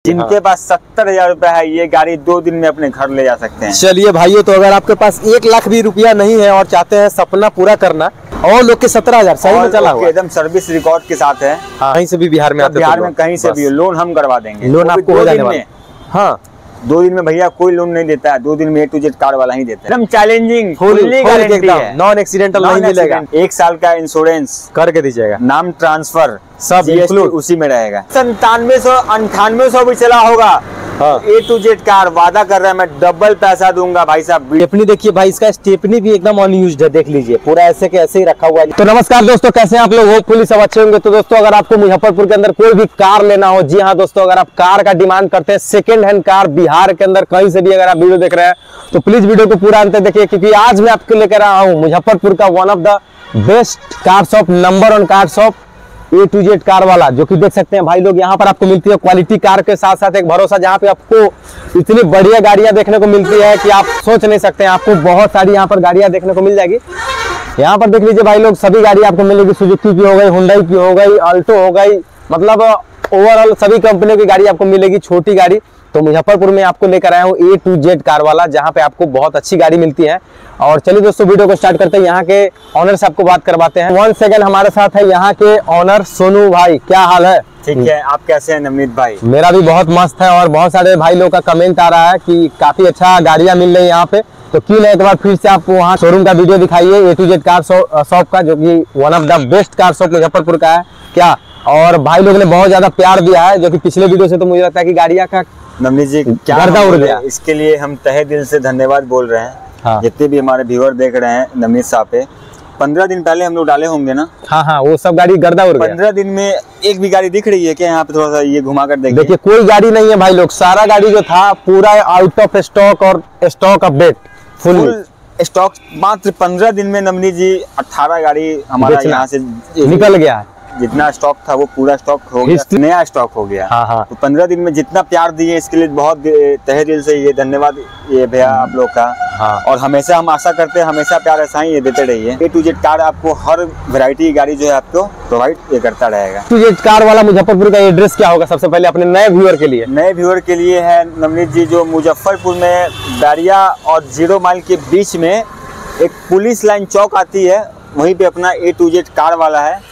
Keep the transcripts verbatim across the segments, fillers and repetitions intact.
जिनके पास सत्तर हजार रुपया है ये गाड़ी दो दिन में अपने घर ले जा सकते हैं। चलिए भाइयों, तो अगर आपके पास एक लाख भी रुपया नहीं है और चाहते हैं सपना पूरा करना, और लोग के सत्रह हजार सही में चला हुआ एकदम सर्विस रिकॉर्ड के साथ है। हाँ, कहीं से भी बिहार में आते बिहार में कहीं से भी लोन हम करवा देंगे। लोन आपको हो जाने वाला। हाँ, दो दिन में भैया कोई लोन नहीं देता है, दो दिन में ए टू जेड कार वाला ही देता है। एकदम चैलेंजिंग, फुल्ली गारंटी है, नॉन एक्सीडेंटल नहीं मिलेगा। एक साल का इंश्योरेंस करके दीजिएगा, नाम ट्रांसफर सब इंक्लूड उसी में रहेगा। संतानवे सौ अंठानवे सौ भी चला होगा। ए टू जेड कार वादा कर रहा है, मैं डबल पैसा दूंगा भाई साहब। स्टेपनी देखिए भाई, इसका स्टेपनी भी एकदम अनयूज्ड है, देख लीजिए पूरा ऐसे के ऐसे ही रखा हुआ है। तो नमस्कार दोस्तों, कैसे हैं आप लोग? होपफुली सब अच्छे होंगे। तो दोस्तों, अगर आपको मुजफ्फरपुर के अंदर कोई भी कार लेना हो, जी हाँ दोस्तों, अगर आप कार का डिमांड करते हैं, सेकंड हैंड कार बिहार के अंदर कहीं से भी अगर आप वीडियो देख रहे हैं तो प्लीज वीडियो को पूरा अंत तक देखिए, क्योंकि आज मैं आपको लेकर आया हूँ मुजफ्फरपुर का one of the best car shop, number one car shop, A to Z car वाला, जो कि देख सकते हैं भाई लोग, यहाँ पर आपको मिलती है क्वालिटी कार के साथ साथ एक भरोसा, जहाँ पे आपको इतनी बढ़िया गाड़ियां देखने को मिलती है कि आप सोच नहीं सकते हैं। आपको बहुत सारी यहाँ पर गाड़ियां देखने को मिल जाएगी। यहाँ पर देख लीजिए भाई लोग, सभी गाड़ी आपको मिलेगी। सुजुकी की हो गई, हुंडई की हो गई, अल्टो हो गई, मतलब ओवरऑल सभी कंपनियों की गाड़ी आपको मिलेगी, छोटी गाड़ी। तो मुजफ्फरपुर में आपको लेकर आया हूँ ए टू जेड कार वाला, जहाँ पे आपको बहुत अच्छी गाड़ी मिलती है। और चलिए दोस्तों, वीडियो को स्टार्ट करते हैं। यहाँ के ऑनर से आपको बात करवाते हैं। वन सेकंड, हमारे साथ है यहाँ के ऑनर सोनू भाई। क्या हाल है? ठीक है, आप कैसे हैं नवनीत भाई? मेरा भी बहुत मस्त है, और बहुत सारे भाई लोग का कमेंट आ रहा है कि काफी अच्छा गाड़ियां मिल रही है यहाँ पे। तो क्यों एक बार फिर से आप वहाँ शोरूम का वीडियो दिखाइए, A to Z car shop का, जो कि one of the best car shop Muzaffarpur का है। क्या, और भाई लोग ने बहुत ज्यादा प्यार दिया है, जो कि पिछले वीडियो से तो मुझे लगता है कि गाड़ियां का नवनीत जी क्या गर्दा उड़ गया। इसके लिए हम तहे दिल से धन्यवाद बोल रहे हैं। हाँ। जितने भी हमारे व्यूअर देख रहे हैं नवनीत साहब पे, पंद्रह दिन पहले हम लोग डाले होंगे ना। हाँ हाँ, वो सब गाड़ी गर्दा उड़ गया। पंद्रह दिन में एक भी गाड़ी दिख रही है क्या? यहाँ पे थोड़ा सा ये घुमा कर देखिए। देखिए, कोई गाड़ी नहीं है भाई लोग, सारा गाड़ी जो था पूरा आउट ऑफ स्टॉक और स्टॉक अपडेट फुल स्टॉक। मात्र पंद्रह दिन में नवनीत जी अठारह गाड़ी हमारा यहाँ से निकल गया है। जितना स्टॉक था वो पूरा स्टॉक हो गया, नया स्टॉक हो गया। हाँ हाँ। तो पंद्रह दिन में जितना प्यार दिए, इसके लिए बहुत तहे दिल से ये धन्यवाद ये भैया आप लोग का। हाँ। और हमेशा हम आशा करते हैं हमेशा प्यार ऐसा ही ये देते रहिए। ए टू जेड कार आपको हर वैरायटी की गाड़ी जो है आपको प्रोवाइड ये करता रहेगा। ए टू जेड कार वाला मुजफ्फरपुर का एड्रेस क्या होगा सबसे पहले अपने नए व्यूअर के लिए? नए व्यूअर के लिए है नवनीत जी, जो मुजफ्फरपुर में बैरिया और जीरो माइल के बीच में एक पुलिस लाइन चौक आती है, वहीं पे अपना ए टू जेड कार वाला है।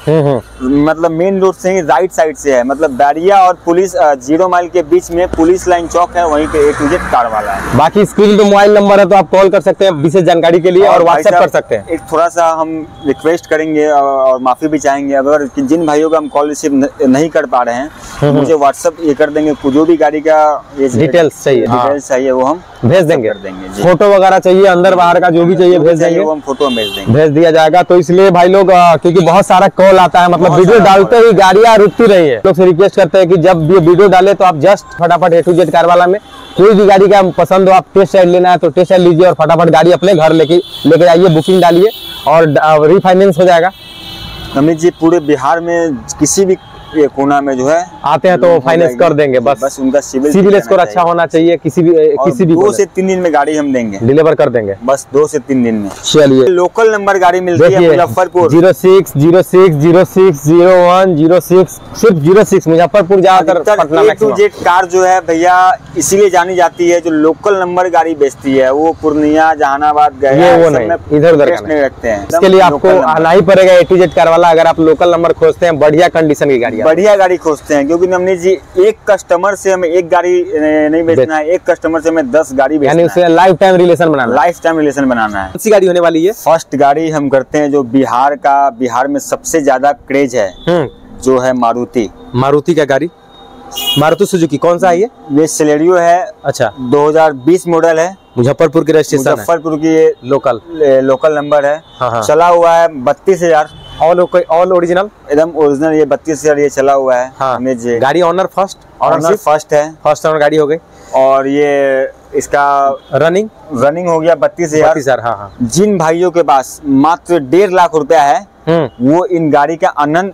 मतलब मेन रोड से ही राइट साइड से है, मतलब बैरिया और पुलिस जीरो माइल के बीच में पुलिस लाइन चौक है, वहीं पे ए टू जेड कार वाला है। बाकी स्क्रीन पे मोबाइल नंबर है, तो आप कॉल कर सकते हैं विशेष जानकारी के लिए, और व्हाट्सएप कर सकते हैं। एक थोड़ा सा हम रिक्वेस्ट करेंगे और माफी भी चाहेंगे, अगर जिन भाइयों का हम कॉल रिसीव नहीं कर पा रहे हैं, मुझे व्हाट्सएप ये कर देंगे, जो भी गाड़ी का डिटेल्स चाहिए डिटेल्स चाहिए वो हम भेज देंगे। कर देंगे। फोटो वगैरह चाहिए, अंदर बाहर का जो भी चाहिए भेज देंगे, वो हम फोटो भेज देंगे, भेज दिया जाएगा। तो इसलिए भाई लोग, क्योंकि बहुत सारा कॉल आता है, मतलब वीडियो डालते ही गाड़ियां रुकती रही है, लोग से रिक्वेस्ट करते हैं कि जब ये वीडियो डाले तो आप जस्ट फटाफट ए टू जेड कार वाला में कोई भी गाड़ी का पसंद हो, आप टेस्ट राइड लेना है तो टेस्ट राइड लीजिए, और फटाफट गाड़ी अपने घर लेके लेके आइए, बुकिंग डालिए और रिफाइनेंस हो जाएगा। अमित जी, पूरे बिहार में किसी भी ये कोना में जो है आते हैं तो फाइनेंस कर देंगे, बस बस उनका सिविल सिविल स्कोर अच्छा होना चाहिए। किसी भी किसी भी दो से तीन दिन में गाड़ी हम देंगे, डिलीवर कर देंगे, बस दो से तीन दिन में। चलिए, लोकल नंबर गाड़ी मिलती है Muzaffarpur zero six zero six zero six zero one zero six सिर्फ जीरो सिक्स मुजफ्फरपुर ज्यादातर Patna A to Z car जो है भैया इसीलिए जानी जाती है, जो लोकल नंबर गाड़ी बेचती है वो पूर्णिया जहानाबाद गया वो नहीं, इधर उधर नहीं रखते हैं। इसके लिए आपको आना ही पड़ेगा ए टू जेड कार वाला, अगर आप लोकल नंबर खोजते हैं, बढ़िया कंडीशन की गाड़ी, बढ़िया गाड़ी खोजते हैं। क्योंकि नवनीत जी, एक कस्टमर से हमें एक गाड़ी नहीं बेचना है, एक कस्टमर से हमें दस गाड़ी बेचना है, उससे लाइफ टाइम रिलेशन बनाना लाइफ टाइम रिलेशन बनाना है। कौन सी गाड़ी होने वाली है? फर्स्ट गाड़ी हम करते हैं जो बिहार का बिहार में सबसे ज्यादा क्रेज है, जो है मारुति। मारुति का गाड़ी, मारुति सुजुकी कौन सा है ये? ये सेलेरियो है। अच्छा, दो हज़ार बीस मॉडल है, मुजफ्फरपुर की रजिस्ट्रेशन, मुजफ्फरपुर की ये लोकल लोकल नंबर है। हाँ हाँ। चला हुआ है बत्तीस हजार, ऑल ऑल ओरिजिनल, एकदम ओरिजिनल, ये बत्तीस हजार ये चला हुआ है। हाँ। गाड़ी गाड़ी ऑनर फर्स्ट ऑनर फर्स्ट है, फर्स्ट ऑनर गाड़ी हो गई, और ये इसका रनिंग रनिंग हो गया बत्तीस हजार। हाँ हाँ। जिन भाइयों के पास मात्र डेढ़ लाख रुपया है, वो इन गाड़ी का आनंद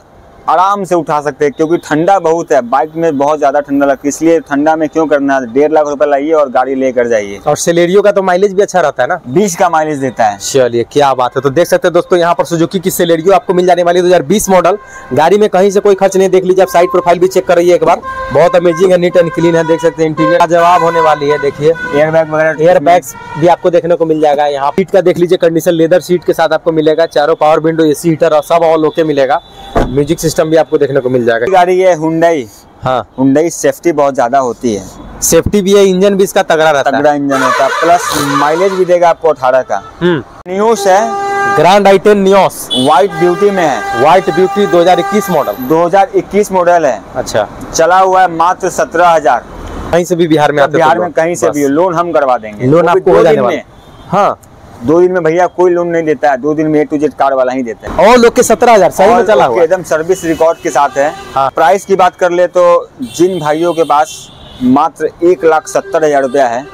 आराम से उठा सकते हैं, क्योंकि ठंडा बहुत है, बाइक में बहुत ज्यादा ठंडा लगता है, इसलिए ठंडा में क्यों करना है, डेढ़ लाख रुपए लाइए और गाड़ी लेकर जाइए। और सेलेरियो का तो माइलेज भी अच्छा रहता है ना, बीस का माइलेज देता है। चलिए क्या बात है। तो देख सकते हैं दोस्तों यहाँ पर सुजुकी की सेलेरियो आपको मिल जाने वाली है दो हज़ार बीस मॉडल। गाड़ी में कहीं से कोई खर्च नहीं, देख लीजिए आप साइड प्रोफाइल भी चेक कर रही है एक बार, बहुत अमेजिंग है, नीट एंड क्लीन है, देख सकते हैं। इंटीरियर का जवाब होने वाली है, देखिए एयर बैग वगैरह, एयर बैग्स भी आपको देखने को मिल जाएगा। यहाँ सीट का देख लीजिए कंडीशन, लेदर सीट के साथ आपको मिलेगा, चारों पावर विंडो, एसी हीटर और सब ऑल ओके मिलेगा। म्यूजिक सिस्टम भी आपको देखने को मिल जाएगा। गाड़ी है हुंडई, हाँ हुंडई सेफ्टी बहुत ज्यादा होती है, सेफ्टी भी है, इंजन भी इसका तगड़ा रहता है, तगड़ा इंजन होता है, प्लस माइलेज भी देगा आपको अठारह का। नियोस है, Grand i ten Nios, white beauty में है, व्हाइट ब्यूटी दो हज़ार इक्कीस मॉडल, दो हज़ार इक्कीस मॉडल है। अच्छा, चला हुआ है मात्र सत्रह हजार। कहीं से भी बिहार में आते, बिहार में कहीं से भी लोन हम करवा देंगे, लोन आपको हो जाने वाला है। हाँ, दो दिन में भैया कोई लोन नहीं देता है, दो दिन में ए टू जेड कार वाला ही देता है। और लोग के सत्रह हजार सही में चला हुआ, एकदम सर्विस रिकॉर्ड के साथ है। हाँ। प्राइस की बात कर ले तो जिन भाइयों के पास मात्र एक लाख सत्तर हजार रुपया है,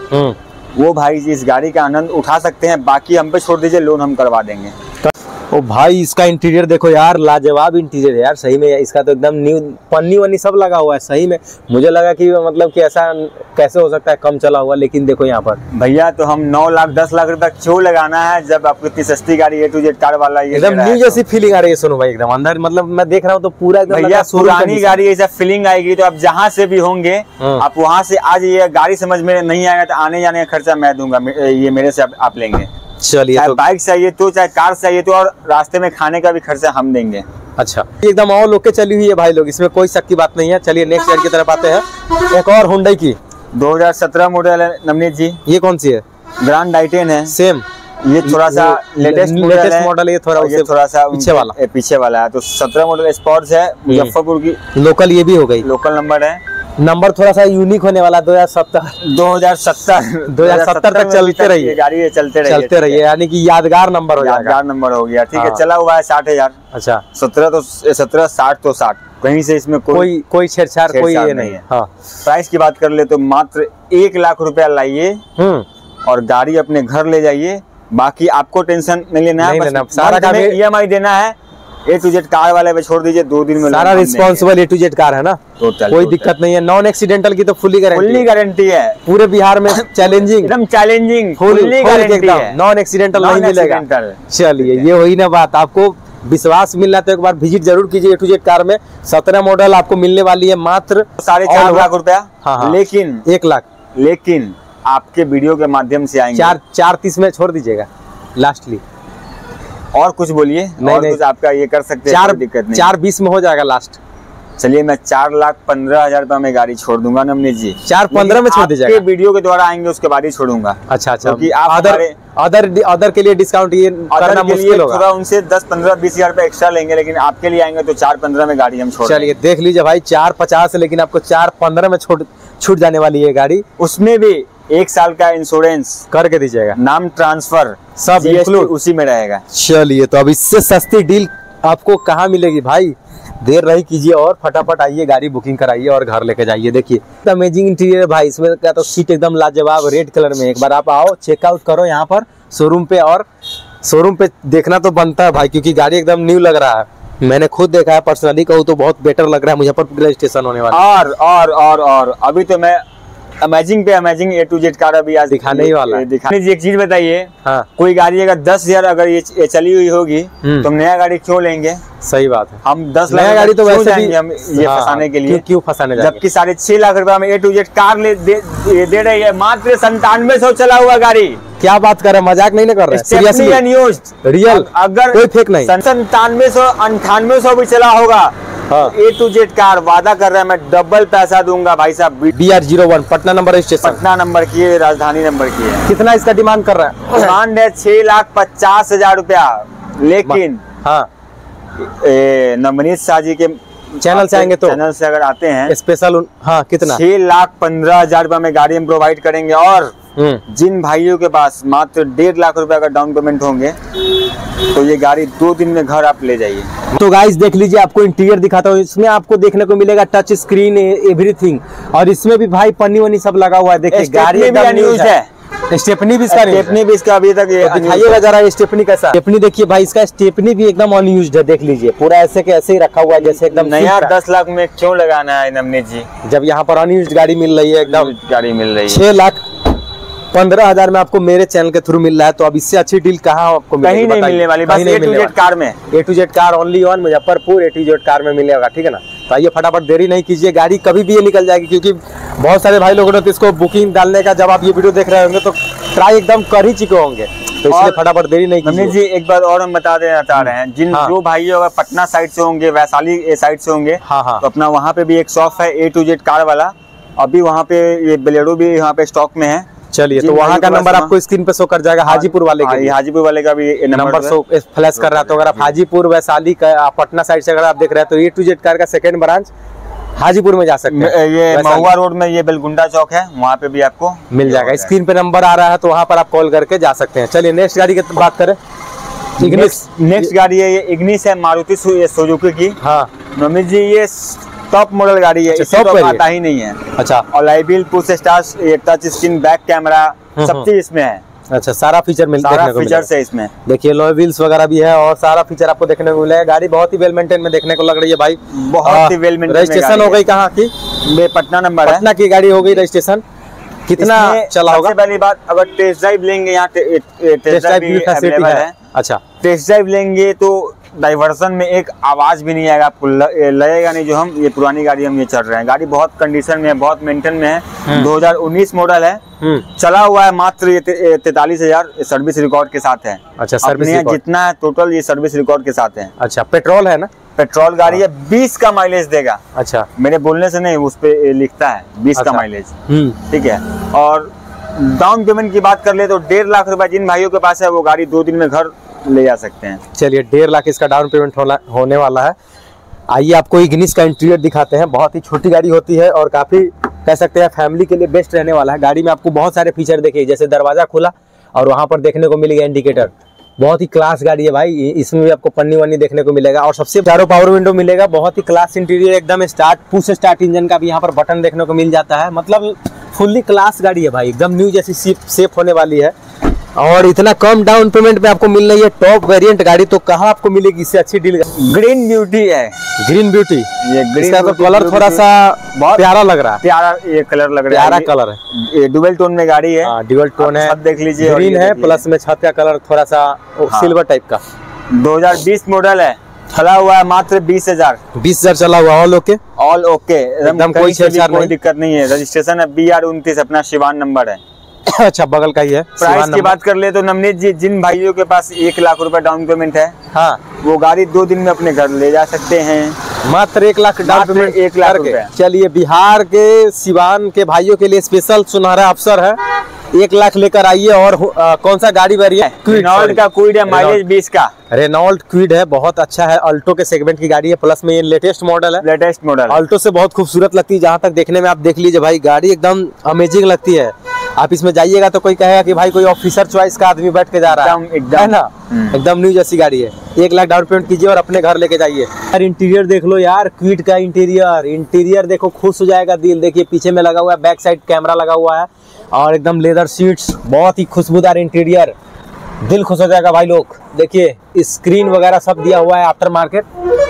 वो भाई इस गाड़ी का आनंद उठा सकते हैं, बाकी हम पे छोड़ दीजिए, लोन हम करवा देंगे। ओ भाई इसका इंटीरियर देखो यार, लाजवाब इंटीरियर है यार, सही में इसका तो एकदम न्यू पन्नी वन्नी सब लगा हुआ है। सही में मुझे लगा कि मतलब कि ऐसा कैसे हो सकता है कम चला हुआ, लेकिन देखो यहाँ पर भैया तो हम नौ लाख दस लाख रुपए क्यों लगाना है, जब आपको इतनी सस्ती गाड़ी ए टू जेड कार वाला ये एकदम न्यू जैसी फीलिंग आ रही है। सुनो भाई एकदम अंदर, मतलब मैं देख रहा हूँ तो पूरा एकदम भैया पुरानी गाड़ी ऐसा फीलिंग आएगी, तो आप जहाँ से भी होंगे आप वहाँ से आ जाइए, गाड़ी समझ में नहीं आएगा तो आने जाने का खर्चा मैं दूंगा, ये मेरे से आप लेंगे। चलिए, चाहे तो बाइक चाहिए तो, चाहे कार चाहिए तो, और रास्ते में खाने का भी खर्चा हम देंगे। अच्छा, एकदम और लोग के चली हुई है भाई लोग, इसमें कोई शक की बात नहीं है। चलिए नेक्स्ट ईयर की तरफ आते हैं। एक और हुंडई की दो हज़ार सत्रह मॉडल है नवनीत जी, ये कौन सी है? ग्रैंड आई टेन है, सेम ये थोड़ा सा लेटेस्ट लेटेस्ट मॉडल है, ये थोड़ा ये थोड़ा सा पीछे वाला पीछे वाला है। तो सत्रह मॉडल स्पोर्ट्स है, मुजफ्फरपुर की लोकल, ये भी हो गई, लोकल नंबर है। नंबर थोड़ा सा यूनिक होने वाला, दो हजार सत्तर दो हजार सत्तर दो हजार सत्तर तक चलते रहिए, गाड़ी चलते रहिए चलते रहिए, यानी कि यादगार नंबर हो जाएगा, यादगार नंबर हो गया। ठीक है, हाँ। चला हुआ है साठ हजार। अच्छा, सत्रह तो सत्रह, साठ तो साठ, कहीं से इसमें कोई कोई कोई छेड़छाड़ कोई ये नहीं है। हाँ। प्राइस की बात कर ले तो मात्र एक लाख रुपया लाइए और गाड़ी अपने घर ले जाइए, बाकी आपको टेंशन नहीं लेना है, सारा काम ई एम आई देना है, ए टू जेड कार वाले पे छोड़ दीजिए, दो दिन में सारा responsible A to Z car है ना, टोटल कोई दिक्कत नहीं है। नॉन एक्सीडेंटल की तो फुल्ली गारंटी, फुल्ली गारंटी है, पूरे बिहार में चैलेंजिंग, एकदम चैलेंजिंग, फुल्ली गारंटी है, नॉन एक्सीडेंटल नहीं मिलेगा। चलिए, ये वही ना बात, आपको विश्वास मिल रहा है तो एक बार विजिट जरूर कीजिए ए टू जेड कार में। सत्रह मॉडल आपको मिलने वाली है मात्र साढ़े चार लाख रुपया। हाँ हाँ, लेकिन एक लाख लेकिन आपके वीडियो के माध्यम से आएंगे, चार चार तीस में छोड़ दीजिएगा लास्टली, और कुछ बोलिए, नहीं, और नहीं। कुछ आपका ये कर सकते हैं, चार दिक्कत नहीं, चार बीस में हो जाएगा लास्ट। चलिए, मैं चार लाख पंद्रह हजार रुपया में गाड़ी छोड़ दूंगा नवनीत जी, चार पंद्रह में छोड़ दीजिएगा, वीडियो के द्वारा आएंगे उसके बाद ही छोड़ूंगा। अच्छा अच्छा, क्योंकि आप अदर अदर अदर के लिए डिस्काउंट ये करना मुश्किल होगा, थोड़ा उनसे दस पंद्रह बीस हजार रुपया एक्स्ट्रा लेंगे, लेकिन आपके लिए आएंगे तो चार पंद्रह में गाड़ी हम छोड़। चलिए देख लीजिए भाई, चार पचास लेकिन आपको चार पंद्रह में छूट छूट जाने वाली है गाड़ी, उसमें भी एक साल का इंश्योरेंस करके दीजिएगा, नाम ट्रांसफर सब इंक्लूड उसी में रहेगा। चलिए, तो अब इससे सस्ती डील आपको कहाँ मिलेगी भाई, देर नहीं कीजिए और फटाफट आइए, गाड़ी बुकिंग कराइए और घर लेके जाइए। देखिए अमेजिंग इंटीरियर भाई, इसमें क्या तो सीट एकदम लाजवाब रेड कलर में, एक बार आप आओ चेकआउट करो यहाँ पर शोरूम पे, और शोरूम पे देखना तो बनता है भाई, क्योंकि गाड़ी एकदम न्यू लग रहा है, मैंने खुद देखा है, पर्सनली कहूँ तो बहुत बेटर लग रहा है। मुजफ्फरपुर रजिस्ट्रेशन होने वाला, और और और और अभी तो मैं अमेजिंग पे amazing A to Z car अभी आज दिखाने ही वाला है। दिखाने जी, एक चीज बताइए, हाँ, कोई गाड़ी अगर दस हजार अगर ये, ये चली हुई होगी तो हम नया गाड़ी क्यों लेंगे? सही बात है, हम दस नया लाख गाड़ी तो वैसे भी हम ये हाँ, फंसाने के लिए, क्यों, क्यों फंसाने जाएंगे? जबकि साढ़े छह लाख रुपए में ए टू जेड कार ले दे, दे, दे रही है, मात्र संतानवे सौ चला हुआ गाड़ी। क्या बात कर रहे हैं, मजाक नहीं ना कर रहे हैं, सीरियसली रियल, अगर कोई फेक नहीं, संतानवे सौ अंठानवे सौ भी चला होगा, ए टू जेड कार वादा कर रहा है, मैं डबल पैसा दूंगा भाई साहब। B R zero one Patna number registration, Patna number की है, राजधानी नंबर की है। कितना इसका डिमांड कर रहा है? डिमांड है छह लाख पचास हजार रुपया, लेकिन हाँ, नवनीत शाह जी के चैनल से आएंगे तो, चैनल से अगर आते हैं स्पेशल, हाँ कितना, छह लाख पंद्रह हजार रुपया में गाड़ी हम प्रोवाइड करेंगे, और जिन भाइयों के पास मात्र डेढ़ लाख रुपया का डाउन पेमेंट होंगे तो ये गाड़ी दो दिन में घर आप ले जाइए। तो गाइस देख लीजिए, आपको इंटीरियर दिखाता हूँ, इसमें आपको देखने को मिलेगा टच स्क्रीन एवरीथिंग, और इसमें भी भाई पन्नी वन्नी सब लगा हुआ है। देखिए गाड़ी भी अनयूज्ड है, स्टेपनी भी इसका नहीं है। स्टेपनी भी इसका अभी तक ये तो दिखाइएगा जरा स्टेपनी कैसा। स्टेपनी देखिए भाई, इसका स्टेपनी भी एकदम अनयूज्ड है, देख लीजिए पूरा ऐसे के ऐसे ही रखा हुआ है जैसे एकदम नया। दस लाख में क्यों लगाना है नवनीत जी, जब यहाँ पर अनयूज्ड गाड़ी मिल रही है, एकदम गाड़ी मिल रही है छह लाख पंद्रह हजार में आपको मेरे चैनल के थ्रू मिल रहा है। तो अब इससे अच्छी डील कहाँ आपको कहीं नहीं मिलने वाली, बस ए टू जेड कार में। A to Z car only on Muzaffarpur A to Z car में मिलेगा, ठीक है ना। तो आइए फटाफट देरी नहीं कीजिए, गाड़ी कभी भी ये निकल जाएगी, क्योंकि बहुत सारे भाई लोगों ने तो इसको बुकिंग डालने का, जब आप ये वीडियो देख रहे होंगे तो ट्राई एकदम कर ही चुके होंगे। तो इसलिए फटाफट देरी नहीं कीजिए। जी एक बार और हम बता देना चाह रहे हैं, जिन हाँ। जो भाई अगर पटना साइड से होंगे, वैशाली साइड से होंगे, हाँ हाँ। तो अपना वहाँ पे भी एक शॉप है ए टू जेड कार वाला। अभी वहाँ पे ये बोलेरो भी यहाँ पे स्टॉक में है। चलिए, तो वहाँ का नंबर आपको स्क्रीन पे शो कर जाएगा। हाजीपुर वाले के हाजीपुर वाले का भी नंबर शो फ्लैश कर रहा है। तो अगर आप हाजीपुर वैशाली का पटना साइड से अगर आप देख रहे हैं तो ए टू जेड कार का सेकंड ब्रांच हाजीपुर में जा सकते हैं। ये महुआ रोड में ये बेलगुंडा चौक है, वहाँ पे भी आपको मिल जाएगा। स्क्रीन पे नंबर आ रहा है, तो वहाँ पर आप कॉल करके जा सकते हैं। चलिए नेक्स्ट गाड़ी की बात करें। इग्निस नेक्स्ट गाड़ी है, ये इग्निस है मारुति सुजुकी की। हाँ नमित जी, ये टॉप मॉडल गाड़ी है, इससे तो आता ही नहीं है। अच्छा, और लाइबिल push start, touch screen, back camera, सब चीज इसमें है। अच्छा, सारा फीचर मिल सारा फीचर्स है इसमें। देखिए लॉय व्हील्स वगैरह भी है और सारा फीचर आपको देखने को मिलेगा। गाड़ी बहुत ही वेल मेंटेन में देखने को लग रही है भाई, बहुत ही वेल मेंटेन। रजिस्ट्रेशन हो गई कहाँ की? पटना नंबर है, पटना की गाड़ी हो गई रजिस्ट्रेशन। कितना चला होगा? पहली बात, अगर टेस्ट ड्राइव लेंगे, यहाँ टेस्ट ड्राइव भी अवेलेबल है। अच्छा, टेस्ट ड्राइव लेंगे तो डाइवर्सन में एक आवाज भी नहीं आएगा आपको, लगेगा नहीं जो हम ये पुरानी गाड़ी हम ये चल रहे हैं। गाड़ी बहुत कंडीशन में है, बहुत मेंटेन में है। दो हज़ार उन्नीस मॉडल है, चला हुआ है मात्र तैतालीस हजार सर्विस रिकॉर्ड के साथ है। अच्छा, सर्विस जितना है टोटल ये सर्विस रिकॉर्ड के साथ है। अच्छा, पेट्रोल है ना? पेट्रोल गाड़ी है, बीस का माइलेज देगा। अच्छा, मेरे बोलने से नहीं, उस पे लिखता है बीस का माइलेज, ठीक है। और डाउन पेमेंट की बात कर ले तो डेढ़ लाख रुपए जिन भाइयों के पास है वो गाड़ी दो दिन में घर ले जा सकते हैं। चलिए, डेढ़ लाख इसका डाउन पेमेंट होने वाला है। आइए आपको इग्निस का इंटीरियर दिखाते हैं। बहुत ही छोटी गाड़ी होती है और काफी कह सकते हैं फैमिली के लिए बेस्ट रहने वाला है। गाड़ी में आपको बहुत सारे फीचर देखिए, जैसे दरवाजा खुला और वहां पर देखने को मिलेगा इंडिकेटर। बहुत ही क्लास गाड़ी है भाई, इसमें भी आपको पन्नी वन्नी देखने को मिलेगा और सबसे चारों पावर विंडो मिलेगा। बहुत ही क्लास इंटीरियर, एकदम स्टार्ट पुश स्टार्ट इंजन का भी यहाँ पर बटन देखने को मिल जाता है। मतलब फुल्ली क्लास गाड़ी है भाई, एकदम न्यू जैसी सेफ होने वाली है। और इतना कम डाउन पेमेंट पे आपको मिल रही है टॉप वेरिएंट गाड़ी, तो कहाँ आपको मिलेगी इससे अच्छी डील? ग्रीन ब्यूटी है, ग्रीन ब्यूटी। ये ग्रीन इसका तो कलर थोड़ा सा बहुत प्यारा लग रहा है, प्यारा ये कलर लग रहा है, प्यारा कलर है। ये डुअल टोन में गाड़ी है। हाँ, डुअल टोन है, देख लीजिए, ग्रीन है प्लस में छत का कलर थोड़ा सा सिल्वर टाइप का। दो हज़ार बीस मॉडल है, चला हुआ है मात्र बीस हजार बीस हजार चला हुआ। ऑल ओके, ऑल ओके, एकदम कोई कोई दिक्कत नहीं है। रजिस्ट्रेशन है बी आर उनतीस, अपना शिवान नंबर है। अच्छा, बगल का ही है। प्राइस की बात कर ले तो नवनीत जी, जिन भाइयों के पास एक लाख रुपए डाउन पेमेंट है, हाँ, वो गाड़ी दो दिन में अपने घर ले जा सकते हैं। मात्र एक लाख डाउन पेमेंट, एक लाख रुपए। चलिए, बिहार के सिवान के भाइयों के लिए स्पेशल सुनहरा अवसर है। एक लाख लेकर आइए। और आ, कौन सा गाड़ी वेरिएंट? रेनॉल्ट का क्विड है, माइलेज बीस का। रेनॉल्ट क्विड है, बहुत अच्छा है, अल्टो के सेगमेंट की गाड़ी है, प्लस में ये लेटेस्ट मॉडल है। लेटेस्ट मॉडल अल्टो से बहुत खूबसूरत लगती है, जहाँ तक देखने में आप देख लीजिए भाई, गाड़ी एकदम अमेजिंग लगती है। आप इसमें जाइएगा तो कोई कहेगा कि भाई कोई ऑफिसर चॉइस का आदमी बैठ के जा रहा है, एकदम है ना, एकदम न्यू जैसी गाड़ी है। एक लाख डाउन पेमेंट कीजिए और अपने घर लेके जाइए। यार इंटीरियर देख लो यार, क्विड का इंटीरियर इंटीरियर देखो, खुश हो जाएगा दिल। देखिए पीछे में लगा हुआ है, बैक साइड कैमरा लगा हुआ है और एकदम लेदर सीट्स, बहुत ही खुशबूदार इंटीरियर, दिल खुश हो जाएगा भाई लोग। देखिए स्क्रीन वगैरह सब दिया हुआ है, आफ्टर मार्केट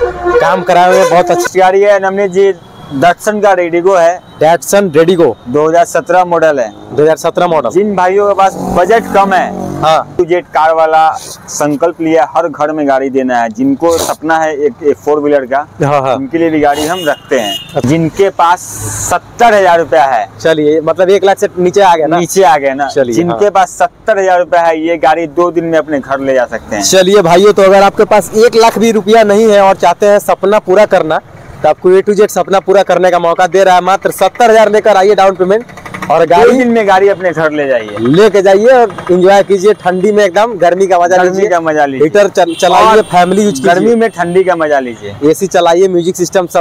काम कराए हुए, बहुत अच्छी गाड़ी है। नवनीत जी, डैटसन का रेडिगो है, डैटसन रेडिगो दो हज़ार सत्रह मॉडल है। दो हज़ार सत्रह मॉडल। जिन भाइयों के पास बजट कम है, हाँ, जेट कार वाला संकल्प लिया हर घर में गाड़ी देना है। जिनको सपना है एक, एक फोर व्हीलर का, हाँ, हाँ, उनके लिए भी गाड़ी हम रखते हैं। जिनके पास सत्तर हजार रुपया है, चलिए मतलब एक लाख से नीचे आ गया ना, नीचे आ गया ना, जिनके हाँ, पास सत्तर हजार रुपया है, ये गाड़ी दो दिन में अपने घर ले जा सकते हैं। चलिए भाइयों, तो अगर आपके पास एक लाख भी रुपया नहीं है और चाहते हैं सपना पूरा करना, तो आपको ए टू जेड सपना पूरा करने का मौका दे रहा है। मात्र सत्तर हजार लेकर आइए डाउन पेमेंट और गाड़ी दिन में गाड़ी अपने घर ले जाइए, लेके जाइए और एंजॉय कीजिए। ठंडी में एकदम गर्मी का मजा गर्मी का मजा लीजिए, हीटर चलाइए, फैमिली यूज, गर्मी में ठंडी का मजा लीजिए, एसी चलाइए, म्यूजिक सिस्टम सब है,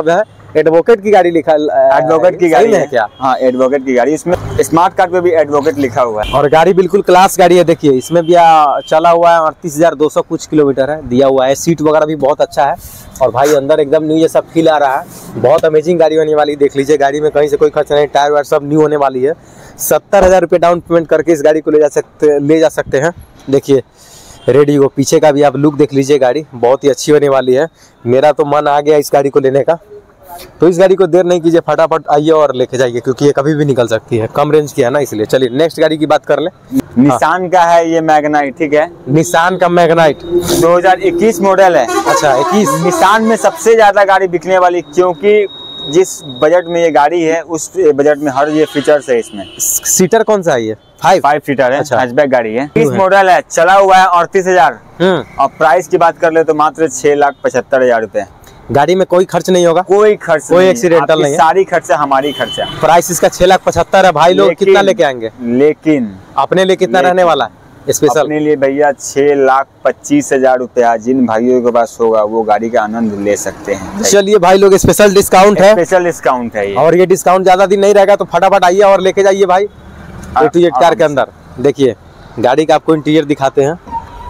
एडवोकेट की गाड़ी लिखा एडवोकेट की गाड़ी है क्या? हाँ, एडवोकेट की गाड़ी। इसमें स्मार्ट कार्ड पे भी एडवोकेट लिखा हुआ है और गाड़ी बिल्कुल क्लास गाड़ी है। देखिए इसमें भी आ, चला हुआ है अड़तीस हजार दो सौ कुछ किलोमीटर है, दिया हुआ है। सीट वगैरह भी बहुत अच्छा है और भाई अंदर एकदम न्यू जैसा फील आ रहा है। बहुत अमेजिंग गाड़ी होने वाली, देख लीजिए गाड़ी में कहीं से कोई खर्च नहीं, टायर वायर सब न्यू होने वाली है। सत्तर हजार रुपये डाउन पेमेंट करके इस गाड़ी को ले जा सकते ले जा सकते हैं। देखिए रेडी हो, पीछे का भी आप लुक देख लीजिए, गाड़ी बहुत ही अच्छी होने वाली है। मेरा तो मन आ गया इस गाड़ी को लेने का। तो इस गाड़ी को देर नहीं कीजिए, फटाफट आइए और लेके जाइए, क्योंकि ये कभी भी निकल सकती है, कम रेंज की है ना, इसलिए। चलिए नेक्स्ट गाड़ी की बात कर ले। निसान का है ये मैग्नाइट, ठीक है, निसान का मैग्नाइट दो हज़ार इक्कीस मॉडल है। अच्छा इक्कीस। निसान में सबसे ज्यादा गाड़ी बिकने वाली, क्योंकि जिस बजट में ये गाड़ी है उस बजट में हर ये फीचर्स है इसमें। सीटर कौन सा है ये? फाइव फाइव सीटर है। अच्छा। हैचबैक गाड़ी है, इस मॉडल है, चला हुआ है अड़तीस हजार और प्राइस की बात कर ले तो मात्र छह लाख पचहत्तर हजार रूपए। गाड़ी में कोई खर्च नहीं होगा, कोई खर्च कोई एक्सीडेंटल नहीं है, सारी खर्चा हमारी खर्चा। प्राइस इसका छह लाख पचहत्तर है। भाई लोग कितना लेके आएंगे? लेकिन अपने लिए कितना रहने वाला है स्पेशल? अपने लिए भैया छह लाख पच्चीस हजार रुपया। जिन भाइयों के पास होगा वो गाड़ी का आनंद ले सकते हैं। चलिए भाई लोग, स्पेशल डिस्काउंट है, स्पेशल डिस्काउंट है ये। और ये डिस्काउंट ज्यादा दिन नहीं रहेगा, तो फटाफट आइए और लेके जाइए भाई ए टू जेड कार के अंदर। देखिए गाड़ी का आपको इंटीरियर दिखाते हैं।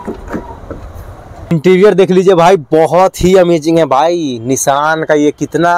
इंटीरियर देख लीजिए भाई, बहुत ही अमेजिंग है भाई। निसान का ये कितना,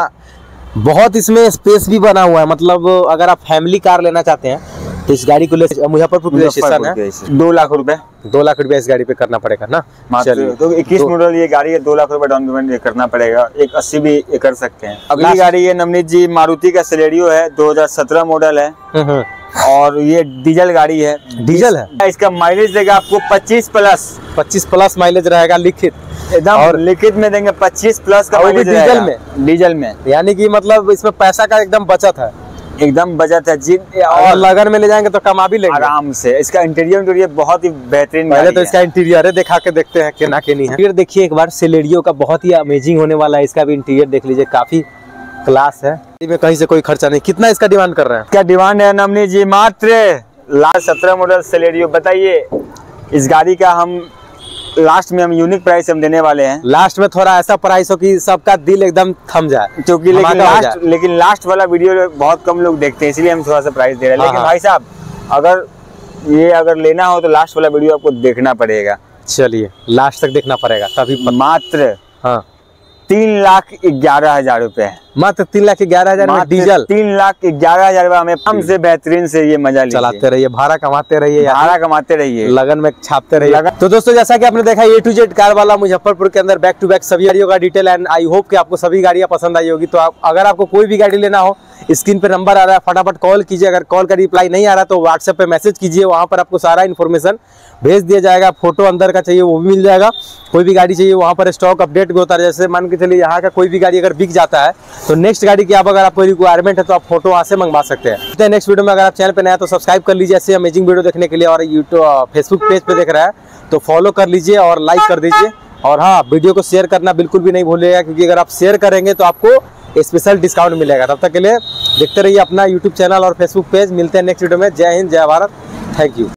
बहुत इसमें स्पेस भी बना हुआ है। मतलब अगर आप फैमिली कार लेना चाहते हैं तो इस गाड़ी को ले, मुजफ्फरपुर पुलिस स्टेशन है, दो लाख रुपए दो लाख रुपए इस गाड़ी पे करना पड़ेगा ना। चलिए तो इक्कीस मॉडल ये गाड़ी है, दो लाख रुपए डाउन पेमेंट करना पड़ेगा। एक अस्सी भी कर सकते हैं। अगली गाड़ी है नवनीत जी, मारुति का सेलेरियो है, दो हज़ार सत्रह मॉडल है और ये डीजल गाड़ी है। डीजल है, इसका माइलेज देगा आपको पच्चीस प्लस पच्चीस प्लस माइलेज रहेगा लिखित, एकदम और लिखित में देंगे पच्चीस प्लस का माइलेज डीजल में डीजल में यानी कि मतलब इसमें पैसा का एकदम बचत है, एकदम बचत है। जिन और लगन में ले जाएंगे तो कमा भी लेंगे आराम से। इसका इंटीरियर इंटीरियर बहुत ही बेहतरीन। पहले तो इसका इंटीरियर है, दिखा के देखते हैं केना केनी है। फिर देखिए एक बार सेलेरियो का बहुत ही अमेजिंग होने वाला है। इसका भी इंटीरियर देख लीजिए, काफी क्लास है, में कहीं से कोई खर्चा नहीं। कितना इसका डिमांड कर रहे हैं? क्या डिमांड है नवनीत जी? मात्र लास्ट सत्रह मॉडल सेलेरियो। बताइए इस गाड़ी का हम लास्ट में हम यूनिक प्राइस हम देने वाले हैं। लास्ट में थोड़ा ऐसा प्राइस हो कि सबका दिल एकदम थम जाए, क्योंकि लेकिन लास्ट लेकिन लास्ट वाला वीडियो बहुत कम लोग देखते हैं, इसलिए हम थोड़ा सा प्राइस दे रहे हैं। लेकिन भाई साहब अगर ये अगर लेना हो तो लास्ट वाला वीडियो आपको देखना पड़ेगा। चलिए लास्ट तक देखना पड़ेगा तभी। मात्र हाँ तीन लाख ग्यारह हजार रुपए, मात्र तीन लाख ग्यारह हजार में डीजल। तीन लाख ग्यारह हजार रुपए में हमसे बेहतरीन से ये मजा चलाते रहिए, भाड़ा कमाते रहिए, भाड़ा कमाते रहिए, लगन में छापते रहिए। तो दोस्तों जैसा कि आपने देखा ए टू जेड कार वाला मुजफ्फरपुर के अंदर बैक टू बैक सभी गाड़ियों का डिटेल एंड आई होप कि आपको सभी गाड़ियां पसंद आई होगी। तो आप अगर आपको कोई भी गाड़ी लेना हो, स्क्रीन पे नंबर आ रहा है, फटाफट कॉल कीजिए। अगर कॉल का रिप्लाई नहीं आ रहा तो व्हाट्सएप पे मैसेज कीजिए, वहां पर आपको सारा इन्फॉर्मेशन भेज दिया जाएगा। फोटो अंदर का चाहिए वो भी मिल जाएगा, कोई भी गाड़ी चाहिए वहां पर स्टॉक अपडेट भी होता है। जैसे मान के चलिए यहाँ का कोई भी गाड़ी अगर बिक जाता है तो नेक्स्ट गाड़ी की आप अगर आपको रिक्वायरमेंट है तो आप फोटो वहां से मंगवा सकते हैं। नेक्स्ट वीडियो में अगर आप चैनल पे नया तो सब्सक्राइब कर लीजिए ऐसे अमेजिंग वीडियो देखने के लिए, और यूट्यूब फेसबुक पेज पे देख रहा है तो फॉलो कर लीजिए और लाइक कर दीजिए। और हाँ, वीडियो को शेयर करना बिल्कुल भी नहीं भूलिएगा, क्योंकि अगर आप शेयर करेंगे तो आपको स्पेशल डिस्काउंट मिलेगा। तब तक के लिए देखते रहिए अपना यूट्यूब चैनल और फेसबुक पेज। मिलते हैं नेक्स्ट वीडियो में। जय हिंद, जय भारत, थैंक यू।